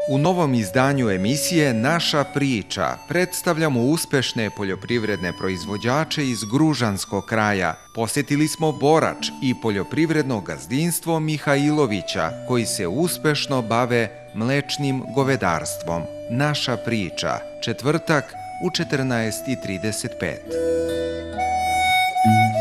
U novom izdanju emisije Naša priča predstavljamo uspešne poljoprivredne proizvođače iz Gružanskog kraja. Posjetili smo Borač i poljoprivredno gazdinstvo Mihajlovića, koji se uspešno bave mlečnim govedarstvom. Naša priča, četvrtak u 14:35.